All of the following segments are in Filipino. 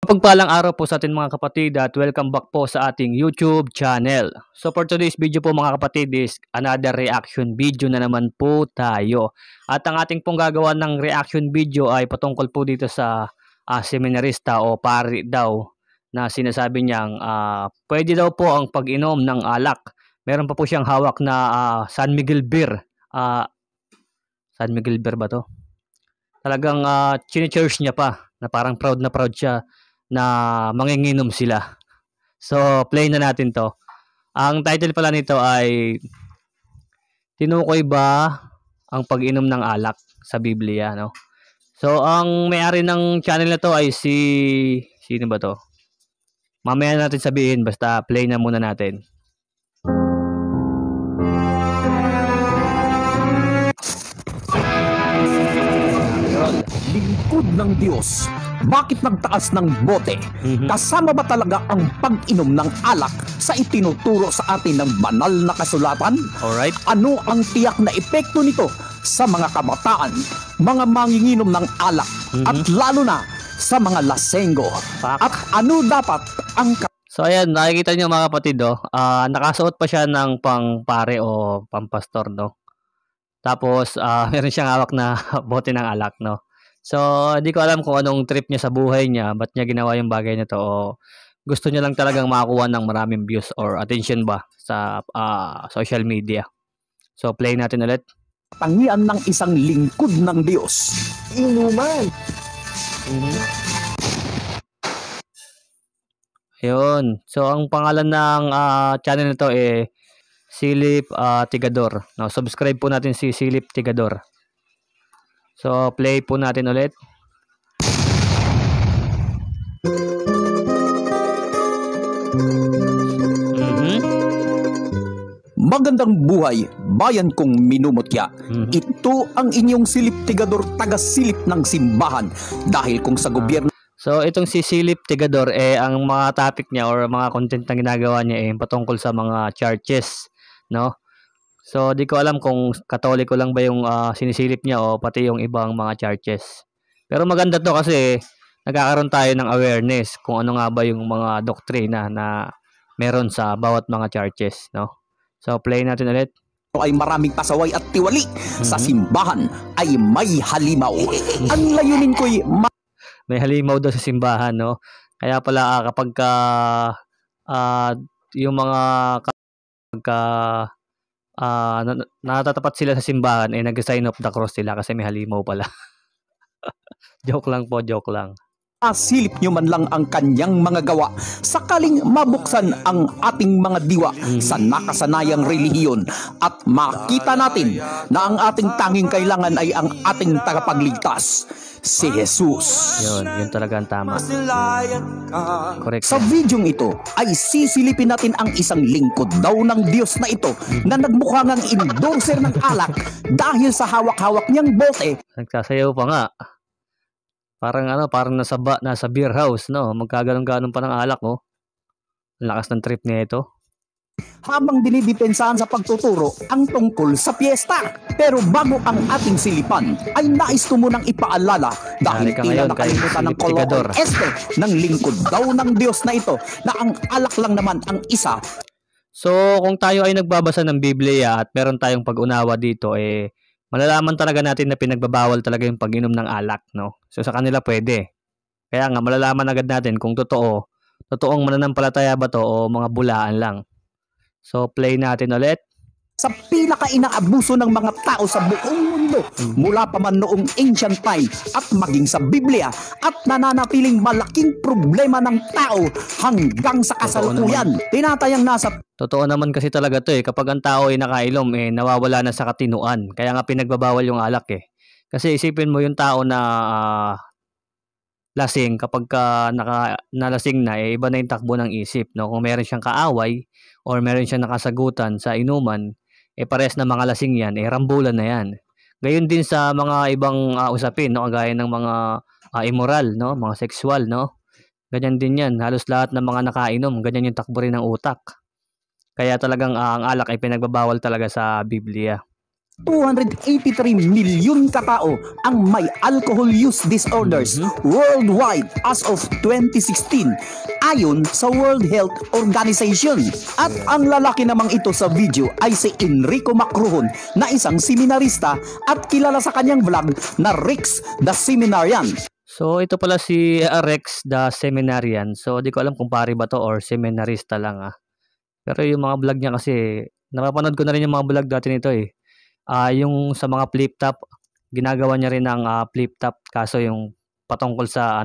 Pagpalang araw po sa ating mga kapatid at welcome back po sa ating YouTube channel. So for today's video po mga kapatid is another reaction video na naman po tayo. At ang ating pong gagawa ng reaction video ay patungkol po dito sa seminarista o pari daw na sinasabi niyang pwede daw po ang pag-inom ng alak. Meron pa po siyang hawak na San Miguel Beer. San Miguel Beer ba to? Talagang chine-cherish niya pa na parang proud na proud siya na manginginom sila. So, play na natin to. Ang title pala nito ay Tinukoy ba ang pag-inom ng alak sa Biblia, no? So, ang may-ari ng channel na to ay sino ba to? Mamaya natin sabihin, basta play na muna natin. Lingkod ng Diyos, bakit nagtaas ng bote? Kasama ba talaga ang pag-inom ng alak sa itinuturo sa atin ng banal na kasulatan? Alright. Ano ang tiyak na epekto nito sa mga kabataan, mga manginginom ng alak, at lalo na sa mga lasenggo? At ano dapat ang... So ayan, nakikita niyo mga kapatid, nakasuot pa siya ng pang-pare o pang-pastor, no? Tapos meron siyang hawak na bote ng alak, no? So, hindi ko alam kung anong trip niya sa buhay niya, ba't niya ginawa yung bagay na to, o gusto niya lang talagang makakuha ng maraming views or attention ba sa social media. So, play natin ulit. Tangian ng isang lingkod ng Diyos. Inuman. Ayun. So, ang pangalan ng channel nito eh Silip Tigador. No, subscribe po natin si Silip Tigador. So, play po natin ulit. Magandang buhay, bayan kong minumutya. Ito ang inyong Silip Tigador, taga-silip ng simbahan. Dahil kung sa gobyerno... So, itong si Silip Tigador, ang mga topic niya or mga content na ginagawa niya patungkol sa mga churches, no? So, di ko alam kung Katoliko lang ba yung sinisilip niya o pati yung ibang mga churches. Pero maganda to kasi nagkakaroon tayo ng awareness kung ano nga ba yung mga doktrina na meron sa bawat mga churches, no? So, play natin ulit. Ay maraming pasaway at tiwali. Sa simbahan ay may halimaw. Ang layunin ko'y... May halimaw daw sa simbahan, no? Kaya pala kapag yung mga natatapat sila sa simbahan nag-sign of the cross sila kasi may halimaw pala. Joke lang po, joke lang. Silip nyo man lang ang kanyang mga gawa, sakaling mabuksan ang ating mga diwa sa nakasanayang relihiyon at makita natin na ang ating tanging kailangan ay ang ating tagapagligtas, si Jesus. Yun talaga ang tama. Correct. Sa videong ito ay sisilipin natin ang isang lingkod daw ng Diyos na ito na nagmukha ngang endorser ng alak dahil sa hawak-hawak niyang bote. Nagsasayaw pa nga. Parang nasa beer house, no? Magkaganon-ganon pa ng alak, oh. Lakas ng trip niya ito. Habang dinidepensahan sa pagtuturo ang tungkol sa piyesta. Pero bago ang ating silipan, ay nais ko munang ipaalala dahil tila nakalimutan ng kolokon ng lingkod daw ng Diyos na ito na ang alak lang naman ang isa. So, kung tayo ay nagbabasa ng Biblia at meron tayong pag-unawa dito, malalaman talaga natin na pinagbabawal talaga yung pag-inom ng alak, no? So, sa kanila pwede. Kaya nga, malalaman agad natin kung totoong mananampalataya ba to o mga bulaan lang. So, play natin ulit. Sa pinaka-inaabuso ng mga tao sa buong mundo, mula pa man noong ancient time at maging sa Biblia, at nananatiling malaking problema ng tao hanggang sa kasalukuyan. Tinatayang nasa... Totoo naman kasi talaga to kapag ang tao ay nakainom, nawawala na sa katinuan. Kaya nga pinagbabawal yung alak Kasi isipin mo yung tao na lasing, kapag nalasing na, iba na yung takbo ng isip, no? Kung meron siyang kaaway or meron siyang nakasagutan sa inuman, pares na mga lasing yan, rambulan na yan. Gayon din sa mga ibang usapin, no? Kagaya ng mga immoral, no? Mga sexual, no? Ganyan din yan. Halos lahat ng mga nakainom, ganyan yung takbo rin ng utak. Kaya talagang ang alak ay pinagbabawal talaga sa Biblia. 283 milyon katao ang may alcohol use disorders worldwide as of 2016 ayon sa World Health Organization. At ang lalaki namang ito sa video ay si Enrico Macruhon na isang seminarista at kilala sa kanyang vlog na Rex the Seminarian. So ito pala si Rex the Seminarian. So di ko alam kung pari ba to or seminarista lang Pero yung mga vlog niya kasi, napapanood ko na rin yung mga vlog dati nito yung sa mga flip top, ginagawa niya rin ng flip top kaso yung patungkol sa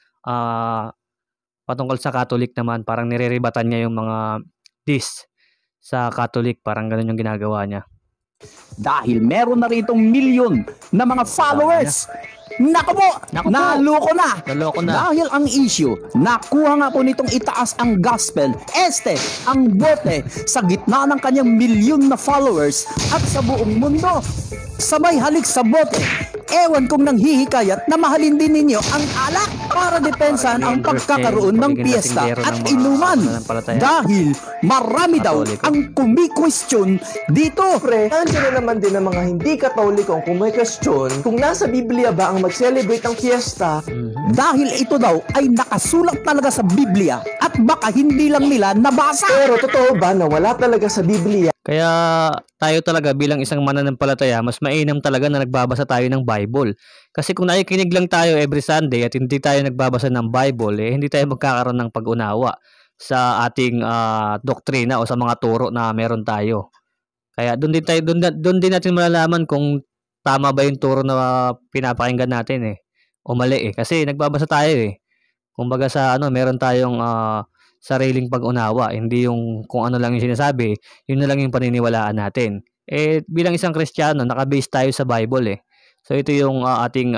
patungkol sa Catholic naman, parang nireribatan niya yung mga dis sa Catholic, parang ganun yung ginagawa niya. Dahil meron na ritong milyon na mga followers. Naku po, naloko na. Dahil ang issue, nakuha nga po nitong itaas ang gospel, ang bote sa gitna ng kanyang milyon na followers at sa buong mundo. Sabay halik sa bote, ewan kong nanghihikayat na mahalin din ninyo ang alak para depensahan ang pagkakaroon ng piyesta at inuman. Dahil marami daw ang kumi-question dito. Pre, nandiyan na naman din ang mga hindi katoliko ang kumi-question kung nasa Biblia ba ang mag-celebrate ng piyesta. Dahil ito daw ay nakasulat talaga sa Biblia at baka hindi lang nila nabasa. Pero totoo ba na wala talaga sa Biblia? Kaya tayo talaga bilang isang mananampalataya, mas mainam talaga na nagbabasa tayo ng Bible. Kasi kung nakikinig lang tayo every Sunday at hindi tayo nagbabasa ng Bible, hindi tayo magkakaroon ng pag-unawa sa ating doktrina o sa mga turo na meron tayo. Kaya doon din natin malalaman kung tama ba yung turo na pinapakinggan natin o mali Kasi nagbabasa tayo Kumbaga sa meron tayong sariling pag-unawa, hindi yung kung ano lang yung sinasabi, yun na lang yung paniniwalaan natin. Bilang isang Kristiyano, naka-base tayo sa Bible So ito yung ating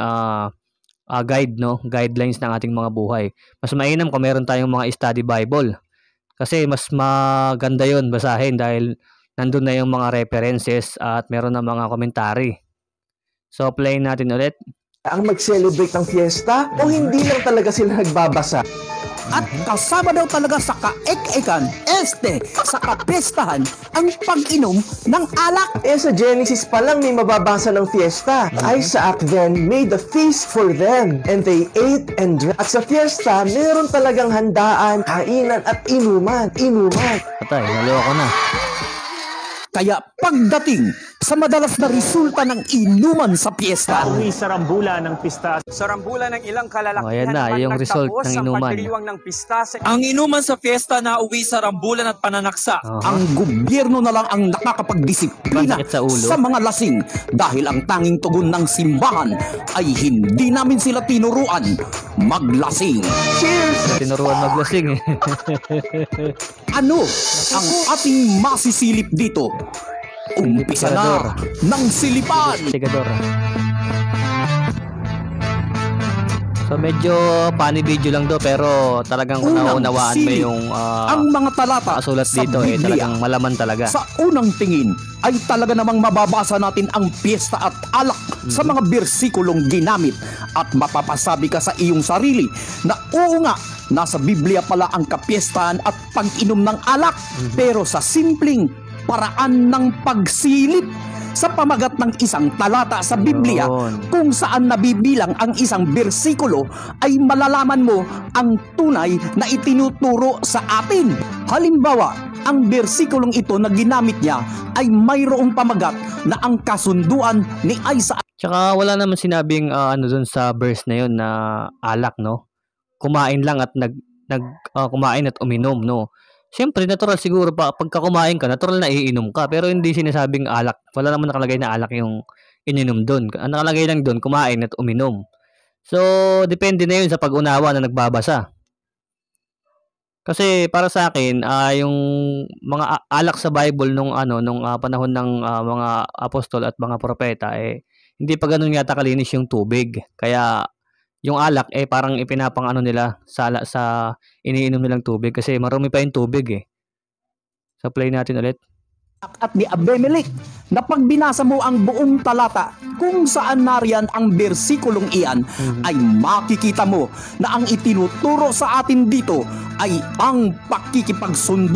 guidelines ng ating mga buhay. Mas mainam kung meron tayong mga study Bible. Kasi mas maganda yun basahin dahil nandun na yung mga references at meron na mga commentary. So play natin ulit. Ang mag-celebrate ng fiesta o hindi lang talaga sila nagbabasa? At kasama daw talaga sa kaek-ekan, sa kapistahan, ang pag-inom ng alak. Sa Genesis pa lang may mababasa ng fiesta. Isaac then made a feast for them, and they ate and drank. At sa fiesta, meron talagang handaan, kainan at inuman. Patay, naloko na. Kaya pagdating sa madalas na resulta ng inuman sa piyesta, Uwi sa rambulan ng pista. Sa rambulan ng ilang kalalakihan ayan na, yung result ng inuman. ng pista Ang inuman sa fiesta na uwi sa rambulan at pananaksa. ang gobyerno na lang ang nakakapagdisiplina Sakit sa ulo. sa mga lasing dahil ang tanging tugon ng simbahan ay hindi namin sila tinuruan maglasing. Tinuruan maglasing Ano ang ating masisilip dito? Umpisa na ng silipan. Sigador. So medyo funny video lang pero talagang naunawaan mo yung ang mga talata kasulat sa dito Biblia. talagang malaman talaga. Sa unang tingin ay talaga namang mababasa natin ang piyesta at alak sa mga bersikulong ginamit at mapapasabi ka sa iyong sarili na oo nga, nasa Biblia pala ang kapiestahan at pag-inom ng alak pero sa simpleng paraan ng pagsilip sa pamagat ng isang talata sa Biblia kung saan nabibilang ang isang bersikulo ay malalaman mo ang tunay na itinuturo sa atin. Halimbawa, ang bersikulong ito na ginamit niya ay mayroong pamagat na ang kasunduan ni Isaac. Tsaka wala naman sinabing dun sa verse na yun na alak kumain lang at kumain at uminom Siyempre, natural siguro pagka kumain ka, natural na iinom ka. Pero hindi sinasabing alak. Wala naman nakalagay na alak yung ininom doon. Ang nakalagay lang doon, kumain at uminom. So, depende na yun sa pag-unawa na nagbabasa. Kasi para sa akin, yung mga alak sa Bible nung panahon ng mga apostol at mga propeta, hindi pa ganun yata kalinis yung tubig. Kaya yung alak parang ipinapang nila sa iniinom nilang tubig kasi marumi pa yung tubig So play natin ulit. At ni Abimelech na pag binasa mo ang buong talata kung saan nariyan ang bersikulong iyan ay makikita mo na ang itinuturo sa atin dito ay ang pakikipagsundo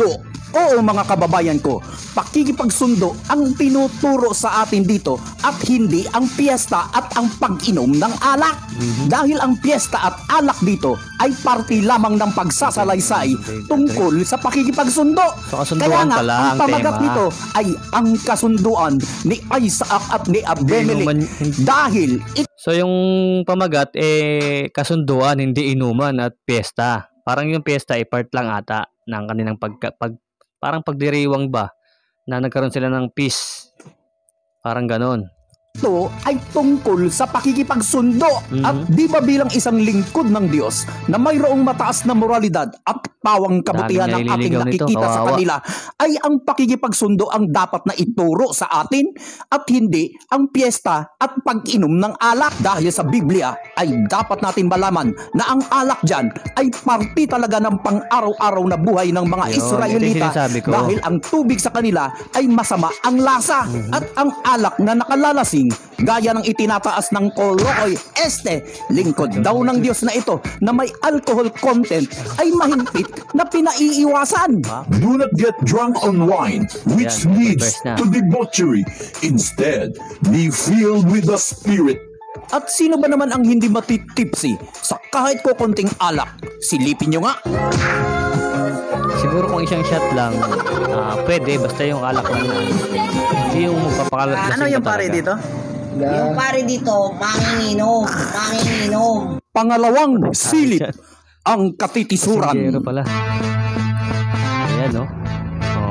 Oo mga kababayan ko, pakikipagsundo ang tinuturo sa atin dito at hindi ang piyesta at ang pag-inom ng alak. Dahil ang piyesta at alak dito ay parte lamang ng pagsasalaysay tungkol sa pakikipagsundo. So, kasunduan Kaya nga, pala ang ang pamagat tema. nito ay ang kasunduan ni Isaac at ni Abimelech. Dahil So yung pamagat kasunduan, hindi inuman at piyesta. Parang yung piyesta ay part lang ata ng kanilang parang pagdiriwang ba na nagkaroon sila ng peace. Parang ganon. ito ay tungkol sa pakikipagsundo. At di ba bilang isang lingkod ng Diyos na mayroong mataas na moralidad at pawang kabutihan Dami ng nga ating ililigaw nito, nakikita sa kawawa. kanila, ay ang pakikipagsundo ang dapat na ituro sa atin at hindi ang piyesta at pag-inom ng alak. Dahil sa Biblia ay dapat natin malaman na ang alak dyan ay parte talaga ng pang-araw-araw na buhay ng mga Yun, ito Israelita, yung sinasabi ko. dahil ang tubig sa kanila ay masama ang lasa at ang alak na nakalalasing gaya ng itinataas ng Colocoy Este, lingkod daw ng Diyos na ito na may alcohol content ay mahigpit na pinaiiwasan. Do not get drunk on wine, which Ayan, leads verse na. to debauchery. Instead, be filled with the Spirit. At sino ba naman ang hindi matitipsy sa kahit ko konting alak? Silipin nyo nga. Siguro kung isang shot lang, pwede, basta yung alak lang na. Hindi yung magpapakalat. Ano yung pare dito? Yung pare dito, manginginom. Pangalawang silip ang Zero katitisuran. pala. Ayan, no? Oh.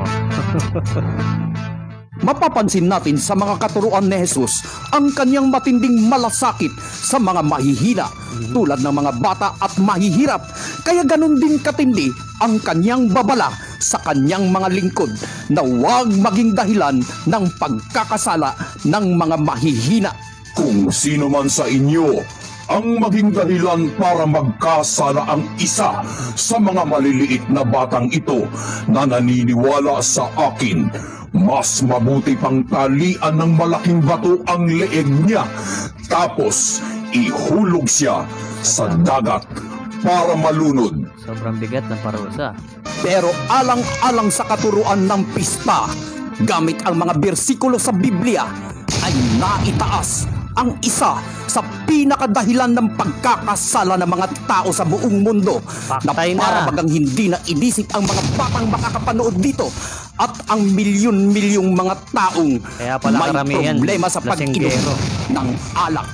Mapapansin natin sa mga katuruan ni Jesus ang kanyang matinding malasakit sa mga mahihina tulad ng mga bata at mahihirap. Kaya ganun din katindi ang kanyang babala sa kanyang mga lingkod na huwag maging dahilan ng pagkakasala ng mga mahihina. Kung sino man sa inyo ang maging dahilan para magkasala ang isa sa mga maliliit na batang ito na naniniwala sa akin, mas mabuti pang talian ng malaking bato ang leeg niya, tapos ihulog siya sa dagat para malunod. Sobrang bigat ng parusa. Pero alang-alang sa katuruan ng pista, gamit ang mga bersikulo sa Biblia, ay naitaas ang isa sa pinakadahilan ng pagkakasala ng mga tao sa buong mundo na Paktay na. para bagang hindi na inisip ang mga batang makakapanood dito at ang milyon-milyong mga taong Kaya pala may karamihan, problema sa pag-inom lasinggero. ng alak.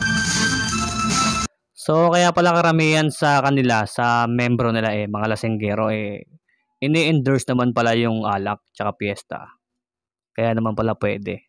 So, kaya pala karamihan sa kanila, sa membro nila mga lasinggero ini-endorse naman pala yung alak tsaka piyesta. Kaya naman pala pwede.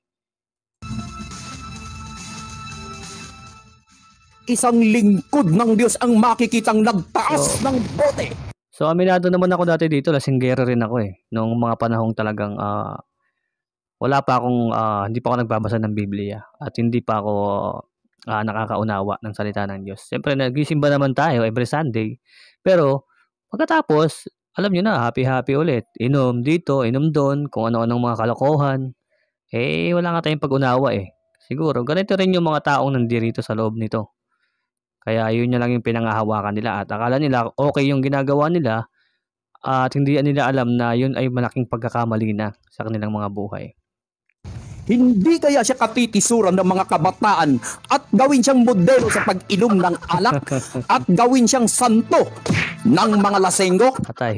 Isang lingkod ng Diyos ang makikitang nagtaas ng bote. So, aminado naman ako dati dito, lasinggero rin ako Noong mga panahong talagang wala pa akong, hindi pa ako nagbabasa ng Biblia at hindi pa ako nakakaunawa ng salita ng Diyos. Siyempre, nagisimba naman tayo every Sunday. Pero, pagkatapos, alam nyo na, happy-happy ulit. Inom dito, inom doon, kung ano-anong mga kalokohan. Wala nga tayong pag-unawa Siguro, ganito rin yung mga taong nandirito sa loob nito. Kaya yun na lang yung pinangahawakan nila at akala nila okay yung ginagawa nila at hindi nila alam na yun ay malaking pagkakamali na sa kanilang mga buhay. Hindi kaya siya katitisuran ng mga kabataan at gawin siyang modelo sa pag-inom ng alak at gawin siyang santo ng mga lasenggo? Patay.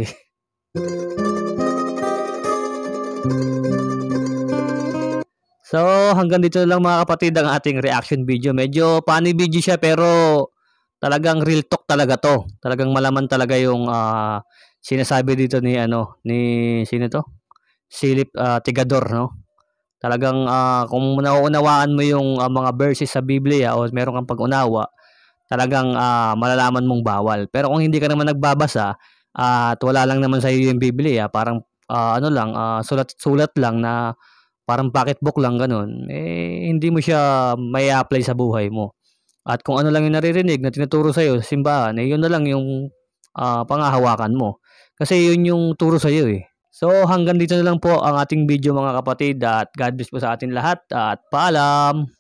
So, hanggang dito na lang mga kapatid ang ating reaction video. Medyo funny video siya pero talagang real talk talaga to. Talagang malaman talaga yung sinasabi dito ni sino to? Silip Tigador, no? Talagang kung nauunawaan mo yung mga verses sa Biblia o meron kang pag-unawa, talagang malalaman mong bawal. Pero kung hindi ka naman nagbabasa at wala lang naman sa iyo yung Biblia, parang sulat-sulat lang na parang pocketbook lang ganun, hindi mo siya may apply sa buhay mo. At kung ano lang yung naririnig na tinuturo sa iyo sa simbahan, yun na lang yung pangahawakan mo. Kasi yun yung turo sa iyo So hanggang dito na lang po ang ating video mga kapatid at God bless po sa atin lahat at paalam!